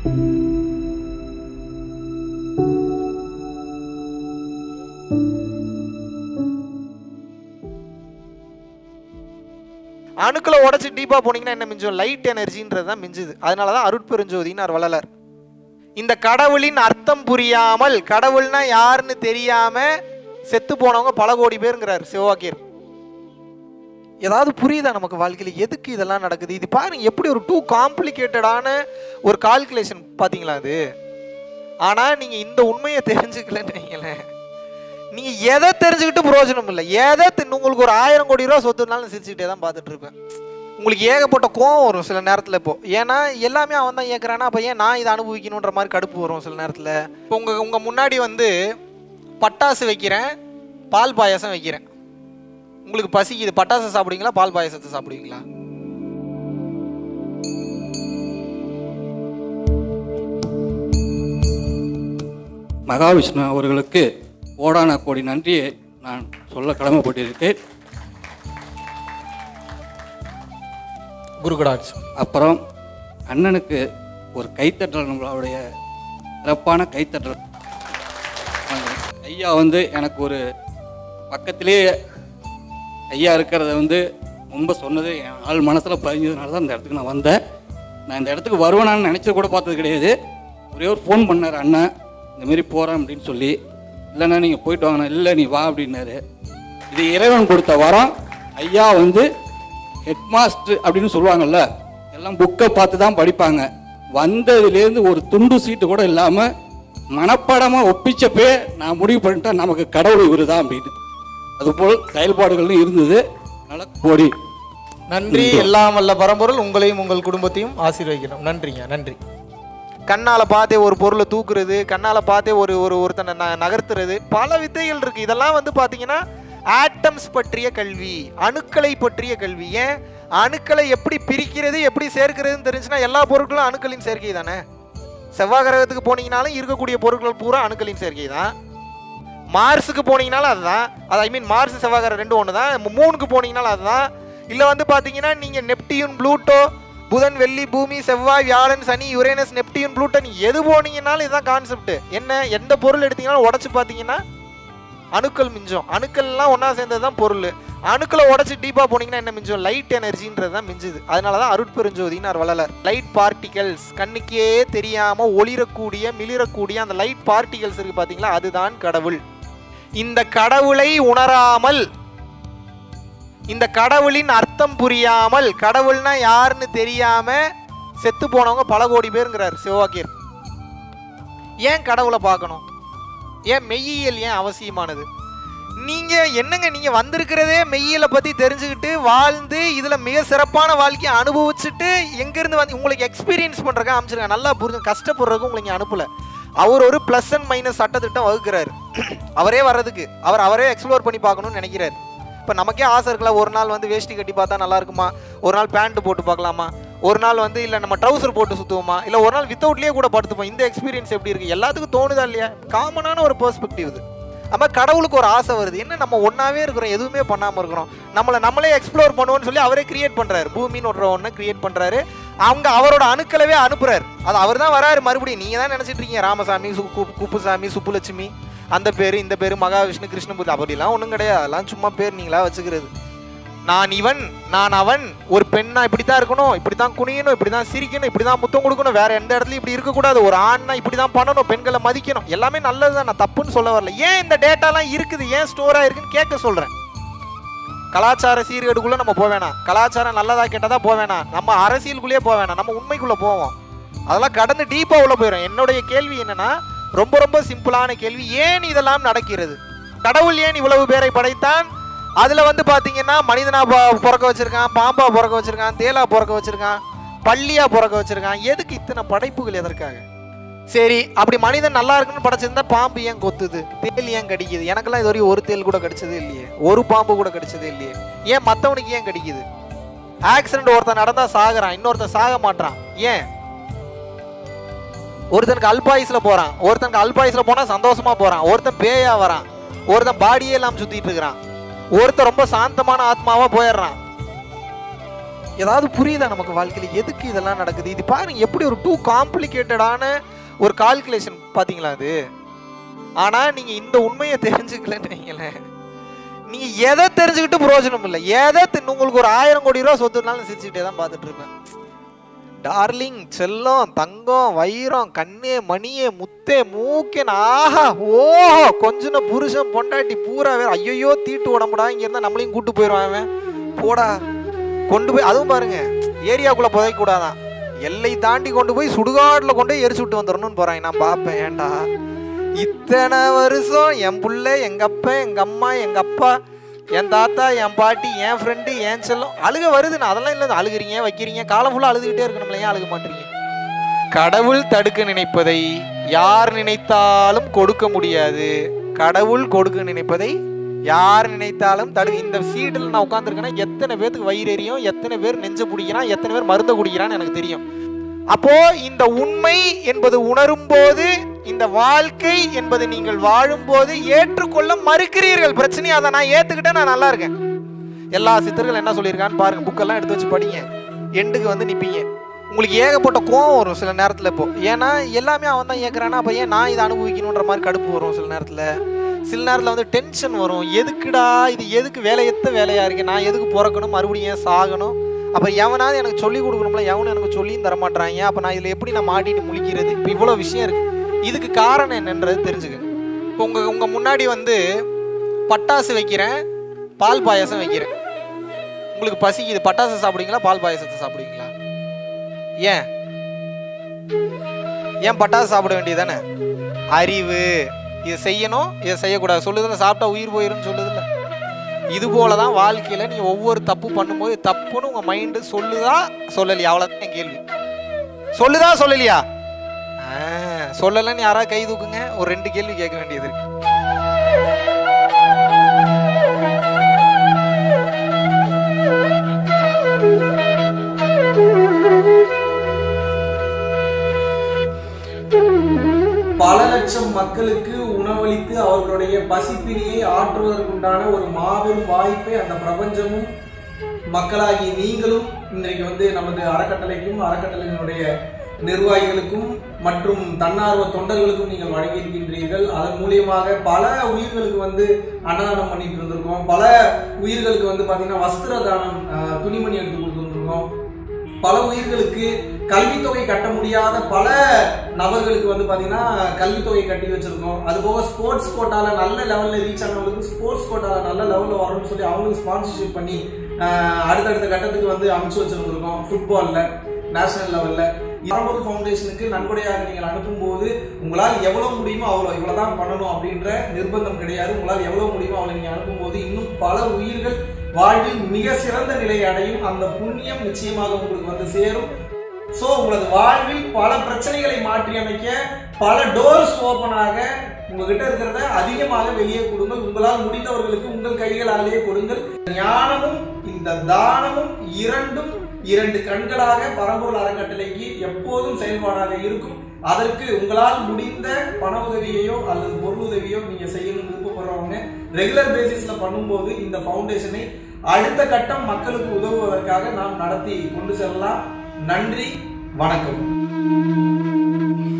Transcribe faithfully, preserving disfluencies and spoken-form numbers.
அணுக்களை உடச்சி டீப்பா போனீங்கன்னா என்ன மிஞ்சும்? லைட் எனர்ஜின்றது தான் மிஞ்சுது. அதனாலதான் அருட்பெருஞ்சோதினார் வள்ளலார். இந்த கடவுளின் அர்த்தம் புரியாமல், கடவுள்னா யாருன்னு தெரியாம செத்து போனவங்க பல கோடி பேருங்கிறார் சிவவாக்கியர். ஏதாவது புரியுதா நமக்கு வாழ்க்கையில் எதுக்கு இதெல்லாம் நடக்குது? இது பாருங்க எப்படி ஒரு டூ காம்ப்ளிகேட்டடான ஒரு கால்குலேஷன் பாத்தீங்களா அது. ஆனா நீங்க இந்த உண்மையை தெரிஞ்சுக்கலன்னு வைங்களேன், நீங்க எதை தெரிஞ்சுக்கிட்டு பிரயோஜனம் இல்லை. எதை உங்களுக்கு ஒரு ஆயிரம் கோடி ரூபா சொத்துனாலும் சிரிச்சுக்கிட்டே தான் பார்த்துட்டு இருப்பேன். உங்களுக்கு ஏகப்பட்ட கோவம் வரும் சில நேரத்தில். இப்போ ஏன்னா எல்லாமே அவன் தான் ஏற்கிறானா, அப்போ ஏன் நான் இதை அனுபவிக்கணுன்ற மாதிரி கடுப்பு வரும் சில நேரத்தில். இப்போ உங்க உங்க முன்னாடி வந்து பட்டாசு வைக்கிறேன், பால் பாயாசம் வைக்கிறேன். உங்களுக்கு பசிக்குது, பட்டாசு சாப்பிடுவீங்களா பால் பாயாசத்தை சாப்பிடுவீங்களா? மகாவிஷ்ணு அவர்களுக்கு கோடான கோடி நன்றியை நான் சொல்ல கடமைப்பட்டிருக்கேன். குருகடாட்ஸ். அப்புறம் அண்ணனுக்கு ஒரு கைத்தட்டல், நம்மளுடைய சிறப்பான கைத்தட்டல். ஐயா வந்து எனக்கு ஒரு பக்கத்திலேயே ஐயா இருக்கிறத வந்து ரொம்ப சொன்னது என் ஆள் மனசில் பதிஞ்சதுனால தான் இந்த இடத்துக்கு நான் வந்தேன். நான் இந்த இடத்துக்கு வருவேனான்னு நினச்சி கூட பார்த்தது கிடையாது. ஒரே ஒரு ஃபோன் பண்ணார், அண்ணன் இந்தமாரி போகிறேன் அப்படின்னு சொல்லி. இல்லைண்ணா நீங்கள் போயிட்டு வாங்கண்ணா. இல்லை நீ வா அப்படின்னாரு. இது இறைவன் கொடுத்த வரம். ஐயா வந்து ஹெட்மாஸ்டர் அப்படின்னு சொல்லுவாங்கள்ல, எல்லாம் புக்கை பார்த்து தான் படிப்பாங்க. வந்ததுலேருந்து ஒரு துண்டு சீட்டு கூட இல்லாமல் மனப்பாடமாக ஒப்பிச்சப்பே நான் முடிவு பண்ணிட்டேன் நமக்கு கடவுள் இவர் தான் அப்படின்னு. அதுபோல் செயல்பாடுகளும் இருந்தது. அதனால கோடி நன்றி. எல்லாம் வல்ல பரம்பொருள் உங்களையும் உங்கள் குடும்பத்தையும் ஆசீர்வதிக்கிறோம். நன்றிங்க, நன்றி. கண்ணால் பார்த்தே ஒரு பொருளை தூக்குறது, கண்ணால் பார்த்தே ஒரு ஒரு ஒருத்தனை ந நகர்த்துறது, பல வித்தைகள் இருக்குது. இதெல்லாம் வந்து பார்த்தீங்கன்னா ஆட்டம்ஸ் பற்றிய கல்வி, அணுக்களை பற்றிய கல்வி. ஏன் அணுக்களை எப்படி பிரிக்கிறது, எப்படி சேர்க்கிறதுன்னு தெரிஞ்சுன்னா எல்லா பொருட்களும் அணுக்களின் சேர்க்கை தானே. செவ்வாய் கிரகத்துக்கு போனீங்கனாலும் இருக்கக்கூடிய பொருட்கள் பூரா அணுக்களின் சேர்க்கை தான். மார்ஸுக்கு போனீங்கனாலும் அதுதான். அது ஐ மீன் மார்ஸ் செவ்வாய் கிரகம் ரெண்டும் ஒன்று தான். மூணுக்கு போனீங்கனாலும் அதுதான். இல்லை வந்து பார்த்தீங்கன்னா நீங்கள் நெப்டியூன், ப்ளூட்டோ, புதன், வெள்ளி, பூமி, செவ்வாய், வியாழன், சனி, யுரேனஸ், நெப்டியூன், ப்ளூட்டன் எது போனீங்கன்னாலும் இதுதான் கான்செப்ட். என்ன எந்த பொருள் எடுத்தீங்கன்னாலும் உடச்சு பார்த்தீங்கன்னா அணுக்கள் மிஞ்சும். அணுக்கள்லாம் ஒன்றா சேர்ந்தது தான் பொருள். அணுக்களை உடச்சி டீப்பாக போனீங்கன்னா என்ன மிஞ்சும்? லைட் எனர்ஜின்றது தான் மிஞ்சுது. அதனால தான் அருட்பெருஞ்சோதினார் வள்ளலார். லைட் பார்ட்டிகல்ஸ், கண்ணுக்கே தெரியாமல் ஒளிரக்கூடிய மிளிரக்கூடிய அந்த லைட் பார்ட்டிகல்ஸ் இருக்குது பார்த்தீங்களா, அதுதான் கடவுள். இந்த கடவுளை உணராமல், இந்த கடவுளின் அர்த்தம் புரியாமல், கடவுள்னா யாருன்னு தெரியாம செத்து போனவங்க பல கோடி பேருங்கிறார் சிவவாக்கியர். ஏன் கடவுளை பார்க்கணும்? ஏன் மெய்யியல் ஏன் அவசியமானது? நீங்க என்னங்க, நீங்க வந்திருக்கிறதே மெய்யியலை பத்தி தெரிஞ்சுக்கிட்டு வாழ்ந்து இதுல மிக சிறப்பான வாழ்க்கையை அனுபவிச்சுட்டு எங்க இருந்து வந்து உங்களுக்கு எக்ஸ்பீரியன்ஸ் பண்றதுக்கு அமைச்சிருக்காங்க. நல்லா புரிஞ்சு, கஷ்டப்படுறதுக்கு உங்களுக்கு அனுப்பல. அவர் ஒரு பிளஸ் அண்ட் மைனஸ் சட்டத்திட்டம் வகுக்கிறாரு. அவரே வர்றதுக்கு அவர் அவரே எக்ஸ்ப்ளோர் பண்ணி பார்க்கணும்னு நினைக்கிறாரு. இப்போ நமக்கே ஆசை இருக்கலாம், ஒரு நாள் வந்து வேஷ்டி கட்டி பார்த்தா நல்லா இருக்குமா, ஒரு நாள் பேண்ட்டு போட்டு பார்க்கலாமா, ஒரு நாள் வந்து இல்லை நம்ம ட்ரௌசர் போட்டு சுற்றுவோமா, இல்லை ஒரு நாள் வித்தவுட்லேயே கூட படுத்துப்போம். இந்த எக்ஸ்பீரியன்ஸ் எப்படி இருக்குது எல்லாத்துக்கும் தோணுதா இல்லையா? காமனான ஒரு பெர்ஸ்பெக்டிவ் இது. நம்ம கடவுளுக்கு ஒரு ஆசை வருது, என்ன நம்ம ஒன்றாவே இருக்கிறோம், எதுவுமே பண்ணாமல் இருக்கிறோம், நம்மளை நம்மளே எக்ஸ்ப்ளோர் பண்ணுவோன்னு சொல்லி அவரே கிரியேட் பண்ணுறாரு. பூமின்னு ஒரு ஒன்று கிரியேட் பண்ணுறாரு. அவங்க அவரோட அணுக்களவே அனுப்புறாரு. அது அவர் தான் வராரு. மறுபடியும் நீங்கள் தான் நினச்சிட்டு இருக்கீங்க ராமசாமி, குப்புசாமி, சுப்புலட்சுமி, அந்த பேர் இந்த பேர் மகாவிஷ்ணு, கிருஷ்ணபூர்த்தி, அப்படிலாம் ஒன்றும் கிடையாது. அதெல்லாம் சும்மா பேர் நீங்களா வச்சுக்கிறது. நான் இவன், நான் அவன், ஒரு பெண்ணா இப்படி தான் இருக்கணும், இப்படி தான் குனியணும், இப்படி தான் சிரிக்கணும், இப்படி தான் முத்தம் கொடுக்கணும், வேற எந்த இடத்துலையும் இப்படி இருக்கக்கூடாது, ஒரு ஆண்னா இப்படி தான் பண்ணணும், பெண்களை மதிக்கணும், எல்லாமே நல்லது தான், நான் தப்புன்னு சொல்ல வரல. ஏன் இந்த டேட்டாலாம் இருக்குது, ஏன் ஸ்டோராக இருக்குன்னு கேட்க சொல்கிறேன். கலாச்சார சீர்கேடுக்குள்ளே நம்ம போக வேணாம், கலாச்சாரம் நல்லதா கேட்டதா போக வேணாம், நம்ம அரசியலுக்குள்ளேயே போக வேணாம், நம்ம உண்மைக்குள்ளே போவோம். அதெல்லாம் கடந்து டீப்பாக உள்ள போயிடும். என்னுடைய கேள்வி என்னன்னா, ரொம்ப ரொம்ப சிம்பிளான கேள்வி, ஏன் இதெல்லாம் நடக்கிறது? கடவுள் ஏன் இவ்வளவு பேரை படைத்தான்? அதில் வந்து பார்த்தீங்கன்னா மனிதனா பிறக்க வச்சிருக்கான், பாம்பா பிறக்க வச்சிருக்கான், தேலா பிறக்க வச்சிருக்கான், பள்ளியா பிறக்க வச்சிருக்கான். எதுக்கு இத்தனை படைப்புகள், எதற்காக? சரி, அப்படி மனிதன் நல்லா இருக்குன்னு படைச்சிருந்தா பாம்பு ஏன் கொத்துது, தேல் ஏன் கடிக்குது? எனக்கெல்லாம் இது வரைக்கும் ஒரு தேல் கூட கடிச்சதே இல்லையே, ஒரு பாம்பு கூட கடிச்சதே இல்லையே. ஏன் மற்றவனுக்கு ஏன் கடிக்குது? ஆக்சிடென்ட் ஒருத்தன் நடந்தா சாகுறான், இன்னொருத்தன் சாக மாட்டான். ஏன்? ஒருத்தனுக்கு அல்பாயுஸ்ல போறான், ஒருத்தனுக்கு அல்பாயுஸ்ல போனா சந்தோஷமா போறான், ஒருத்தன் பேயா வரான், ஒருத்தன் பாடியே இல்லாம சுத்திட்டு இருக்கிறான், ஒருத்தன் ரொம்ப சாந்தமான ஆத்மாவா போயிடுறான். ஏதாவது புரியுதா நமக்கு வாழ்க்கையில் எதுக்கு இதெல்லாம் நடக்குது? இது பாருங்க எப்படி ஒரு டூ காம்ப்ளிகேட்டடான ஒரு கால்குலேஷன் பார்த்தீங்களா அது. ஆனால் நீங்கள் இந்த உண்மையை தெரிஞ்சுக்கலன்னு வைங்களேன், நீங்கள் எதை தெரிஞ்சுக்கிட்டு பிரயோஜனம் இல்லை. எதை உங்களுக்கு ஒரு ஆயிரம் கோடி ரூபா சொத்துனாலும் சிரிச்சுக்கிட்டே தான் பார்த்துட்டு இருப்பேன். டார்லிங், செல்லம், தங்கம், வைரம், கண்ணே, மணியே, முத்தே, மூக்கேன், ஆஹா ஓஹோ கொஞ்சம் புருஷன் பொண்டாட்டி பூரா வேற ஐயோ தீட்டு உடம்புடா, இங்கே இருந்தால் நம்மளையும் கூட்டு போயிடுவான் போடா கொண்டு போய். அதுவும் பாருங்க ஏரியாக்குள்ளே புதைக்க கூடாதான், எல்லை தாண்டி கொண்டு போய் சுடுகாட்டில் கொண்டு போய் எரிச்சு விட்டு வந்துடணும்னு போகிறாங்க. நான் பார்ப்பேன், ஏண்டா இத்தனை வருஷம் என் பிள்ளை, எங்கள் அப்பா, எங்கள் அம்மா, எங்கள் அப்பா, என் தாத்தா, என் பாட்டி, என் ஃப்ரெண்டு, என் செல்லம், அழுக வருதுண்ணா. அதெல்லாம் இல்லை, அழுகிறீங்க வைக்கிறீங்க, காலம் ஃபுல்லாக அழுதுகிட்டே இருக்கணும், ஏன் அழுக மாட்டீங்க? கடவுள் தடுக்க நினைப்பதை யார் நினைத்தாலும் கொடுக்க முடியாது. கடவுள் கொடுக்க நினைப்பதை யார் நினைத்தாலும் தடு. இந்த சீட்டில் நான் உட்காந்துருக்கேன்னா எத்தனை பேருக்கு வயிறு எரியும், எத்தனை பேர் நெஞ்சு பிடிக்கிறான், எத்தனை பேர் மருந்து குடிக்கிறான்னு எனக்கு தெரியும். அப்போ இந்த உண்மை என்பது உணரும் போது, இந்த வாழ்க்கை என்பது நீங்கள் வாழும் போது ஏற்றுக்கொள்ள மறுக்கிறீர்கள். பிரச்சனையா அதை நான் ஏத்துக்கிட்டேன், நான் நல்லா இருக்கேன். எல்லா சித்தர்கள் என்ன சொல்லியிருக்கான்னு பாருங்க, புக்கெல்லாம் எடுத்து வச்சு படிங்க. எண்டுக்கு வந்து நிற்பீங்க, உங்களுக்கு ஏகப்பட்ட கோவம் வரும் சில நேரத்தில். இப்போ ஏன்னா எல்லாமே அவன் தான் ஏற்கிறானா, அப்போ ஏன் நான் இதை அனுபவிக்கணுன்ற மாதிரி கடுப்பு வரும் சில நேரத்தில். சில நேரத்தில் வந்து டென்ஷன் வரும், எதுக்குடா இது, எதுக்கு வேலையத்த வேலையாக இருக்கு, நான் எதுக்கு பிறக்கணும், மறுபடியும் ஏன் சாகணும், அப்போ எவனாவது எனக்கு சொல்லிக் கொடுக்கணும்ல, எவனும் எனக்கு சொல்லியும் தரமாட்டாங்க, அப்போ நான் இதில் எப்படி நான் மாட்டிட்டு முழிக்கிறது, இப்போ இவ்வளோ விஷயம் இருக்குது. இதுக்கு காரணம் என்னன்றது தெரிஞ்சுக்கணும். இப்போ உங்கள் உங்கள் முன்னாடி வந்து பட்டாசு வைக்கிறேன், பால் பாயாசம் வைக்கிறேன், உங்களுக்கு பசிக்குது, பட்டாசு சாப்பிடுவீங்களா பால் பாயாசத்தை சாப்பிடுவீங்களா? ஏன் ஏன் பட்டாசு சாப்பிட வேண்டியதானே? அறிவு இதை செய்யணும், இதை செய்யக்கூடாது சொல்லுதில்ல, சாப்பிட்டா உயிர் போயிருன்னு சொல்லுதில்ல. இது போல தான் வாழ்க்கையில் நீங்கள் ஒவ்வொரு தப்பு பண்ணும்போது தப்புன்னு உங்கள் மைண்டு சொல்லுதா சொல்லலையா, அவ்வளோதான் என் கேள்வி. சொல்லுதா சொல்லலையா? சொல்லலைன்னு யாராவது கை தூக்குங்க. ஒரு ரெண்டு கேள்வி கேட்க வேண்டியது இருக்கு. பல லட்சம் மக்களுக்கு உணவளித்து அவர்களுடைய பசிப்பினியை ஆற்றுவதற்குண்டான ஒரு மாபெரும் வாய்ப்பை அந்த பிரபஞ்சமும் மக்களாகி நீங்களும் இன்றைக்கு வந்து நமது அறக்கட்டளைக்கும் அறக்கட்டளையினுடைய நிர்வாகிகளுக்கும் மற்றும் தன்னார்வ தொண்டர்களுக்கும் நீங்கள் வழங்கியிருக்கின்றீர்கள். அதன் மூலியமாக பல உயிர்களுக்கு வந்து அன்னதானம் பண்ணிட்டு இருந்திருக்கோம். பல உயிர்களுக்கு வந்து பாத்தீங்கன்னா வஸ்திர தானம், துணிமணி எடுத்து கொடுத்துருக்கோம். பல உயிர்களுக்கு கல்வித்தொகை கட்ட முடியாத பல நபர்களுக்கு வந்து பாத்தீங்கன்னா கல்வித்தொகை கட்டி வச்சிருக்கோம். அது போக ஸ்போர்ட்ஸ் கோட்டால நல்ல லெவல்ல ரீச் ஆனவங்களுக்கு ஸ்போர்ட்ஸ் கோட்டால நல்ல லெவல்ல வரணும்னு சொல்லி அவங்களுக்கு ஸ்பான்சர்ஷிப் பண்ணி அடுத்தடுத்த கட்டத்துக்கு வந்து அமைச்சு வச்சிருந்திருக்கோம். ஃபுட்பால்ல நேஷனல் லெவல்ல பரம்பொருள் ஃபவுண்டேஷனுக்கு நன்கொடையாக நீங்கள் அனுப்பும் போது உங்களால் எவ்வளவு முடியுமோ அவ்வளோ இவ்வளவுதான் பண்ணணும் அப்படின்ற நிர்பந்தம் கிடையாது. உங்களால் எவ்வளவு முடியுமோ அவ்வளவு நீங்க அனுப்பும் போது இன்னும் பல உயிர்கள் வாழ்வில் மிக சிறந்த நிலையை அடையும். அந்த புண்ணியம் நிச்சயமாக உங்களுக்கு வந்து சேரும். சோ உங்களது வாழ்வில் பல பிரச்சனைகளை மாற்றி அமைக்க பல டோர்ஸ் ஓபன் ஆக உங்ககிட்ட இருக்கிறத அதிகமாக வெளியே கொடுங்கள். உங்களால் முடிந்தவர்களுக்கு உங்கள் கைகளாலேயே கொடுங்கள். ஞானமும் இந்த தானமும் இரண்டும் இரண்டு கண்களாக பரம்பொருள் அறக்கட்டளைக்கு எப்போதும் செயல்பாடாக இருக்கும். அதற்கு உங்களால் முடிந்த பண உதவியையோ அல்லது பொருள் உதவியோ நீங்க செய்யணும் விருப்பப்படுறவங்க ரெகுலர் பேசிஸ்ல பண்ணும்போது இந்த ஃபவுண்டேஷனை அடுத்த கட்டம் மக்களுக்கு உதவுவதற்காக நாம் நடத்தி கொண்டு செல்லலாம். நன்றி, வணக்கம்.